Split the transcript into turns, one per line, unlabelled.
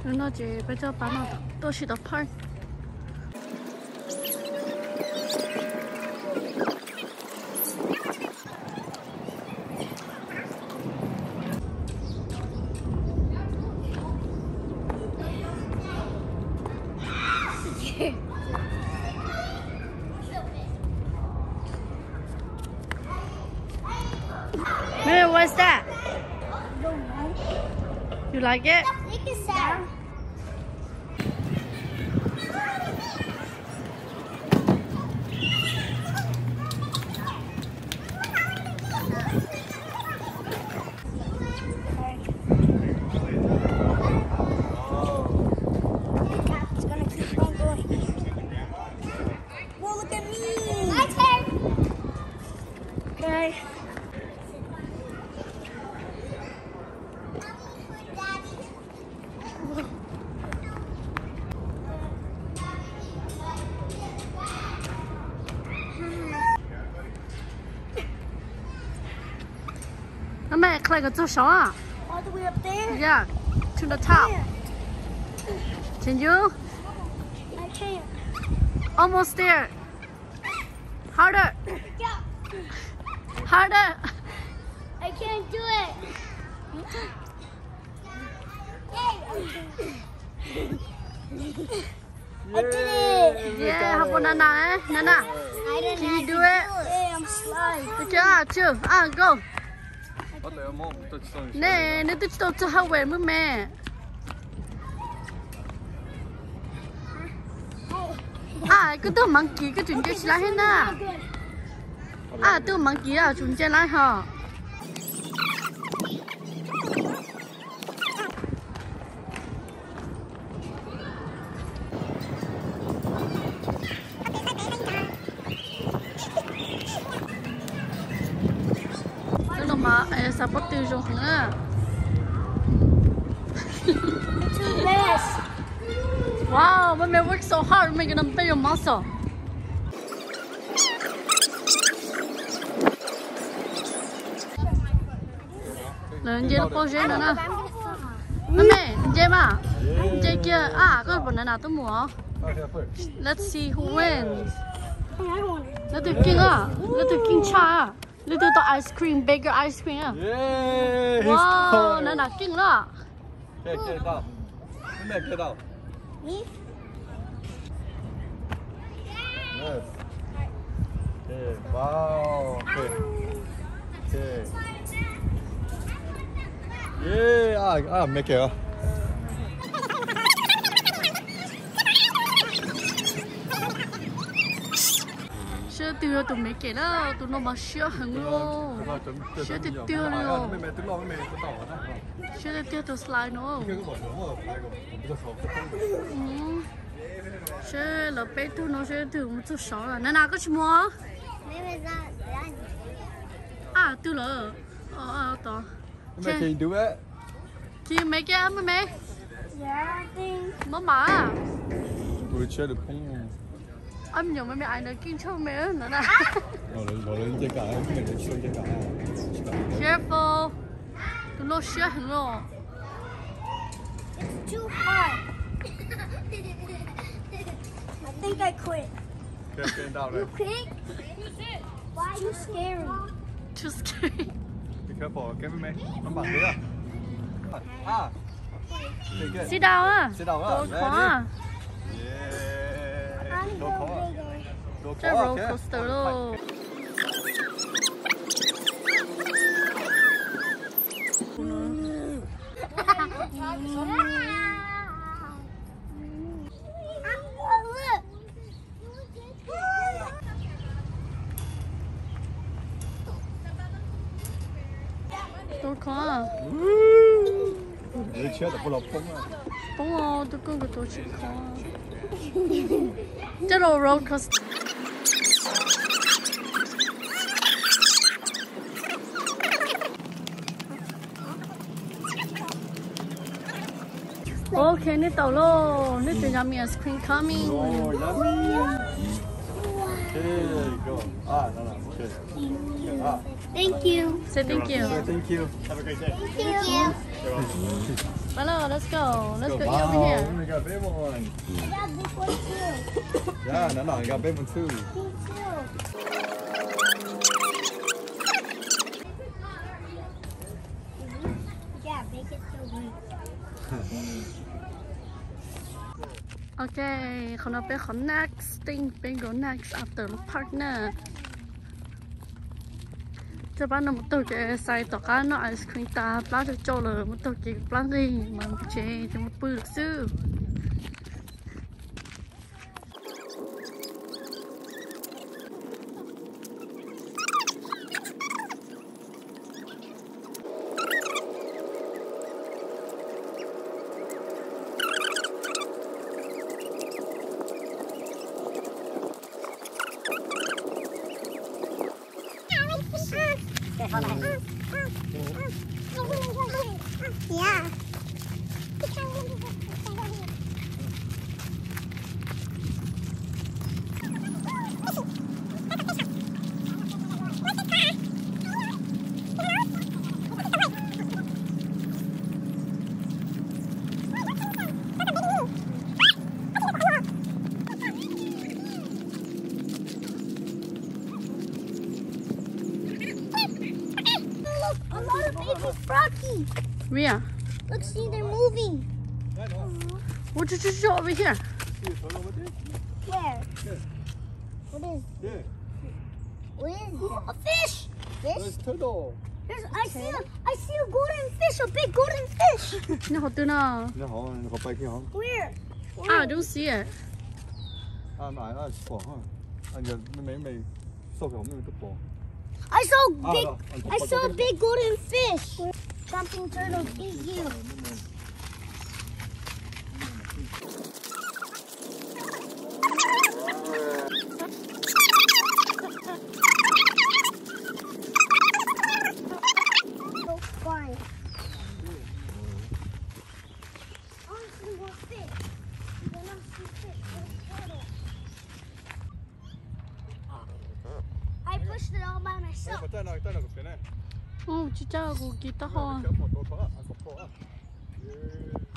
nó chỉ bây giờ bán nó tôi chỉ đọc park. Mary, what's that?
I don't know.
You like it?
Look at that. It's gonna keep on going. Whoa, look at me. My turn. Okay.
Mẹ, khai cái chỗ sống à?
All the way up there?
Yeah, to the top. Can you?
I can't.
Almost there. Harder.
Yeah.
Harder.
I can't do it. I did it.
Yeah, học Nana, Nana.
I didn't
Can you do
actually
it?
Yeah, I'm slide.
Được chưa? Chưa. À, go.
Bắt đầu mong tôi xong.
Nè, nếu tôi cho tôi học về mới mẹ. À, cái tôi mang kỹ cái chuyện chơi lại hết nè. À, tôi mang kỹ à, chuyện chơi lại hả? Nó mà sao bắt tiêu rồi hả?
Too fast.
Wow, when we work so hard, we're making them bigger muscle. Lần chơi nó bao nhiêu nữa nè? Mẹ, chơi mà? Chơi kia, à, có bọn nào tôi mua? Let's see who wins. Nó từ kinh à? Nó từ kinh cha à? Nó từ tao ice cream, bigger ice cream à?
Yeah.
Wow, nó là kinh đó.
Get out. Get out.
Me?
Yes. Okay. Wow. Okay. Okay. Yeah. Make it.
Sữa tiêu tụi mấy cái đó, tụi nó mà sữa hứng luôn. Sữa tiêu luôn. Sữa tiêu tụi slide nữa. Sữa là bé tụi nó sữa tiêu một chút sáu là, nào có chim mua? À, tiêu là, đó.
Can you do it?
Can you make it, mẹ?
Yeah, I think.
Mama.
우리 취해도 퐁.
Anh nhiều mẹ ai nói kinh cho mẹ nữa nè.
너는 이제 가. 근데 취해 이제 가.
Careful. Tụi nó sữa hứng luôn.
It's too hard. I think I quit.
Get down there.
You quit? Why? Too scary.
Too scary.
Be careful. Get with me. Come back here. Ah. Okay, good.
Sit down à?
Sit down.
Đồ khó à?
Yeah.
I'm
Go
so
khó.
big.
Go
Chơi
khó.
roller coaster luôn. Đồ khó à?
우리 취해도 불러 퐁아.
Bông tôi con của tôi chỉ khó. Chơi roller coaster. Okay, nít tàu lô, nít từ nhà mình ice cream coming.
Oh, yummy. There you go. Ah, no.
Thank you.
Say thank you.
Thank you. Have a great day.
Thank you.
Hello, let's go. Let's go eat
Wow,
over here.
we got a big one.
I got this one too.
Yeah, no, you got a big one too.
Me too. Yeah, make it so good.
Okay, còn nó có next thing, bên go next after partner. Cho bạn nó một tổ cái sai tổ cá nó ice cream ta, bao nhiêu chỗ là một tổ cái bao gì mà một chế cho một bự sư.
Yeah. Look, a lot of baby froggies.
Where?
Look, see, they're moving.
What did you show over here?
Where? What is?
Yeah.
What is that? A fish.
There's
Fish?
turtle.
I see a golden fish, a big golden fish.
Nó hot na.
Nó hổ, nó có bay kia hả?
Where?
I don't see it.
Nãy nó bỏ hả? Anh giờ mấy sâu cái hổng nó bbỏ.
I saw big.
no,
I saw a big golden fish. Jumping turtles eat you. So fun. I want to see more fish. I want to see fish. Where's turtle? I pushed it all by myself.
Có tên nào của cái này?
Oh, 진짜 고기 따.
Kéo một tổ thoát, có phô á.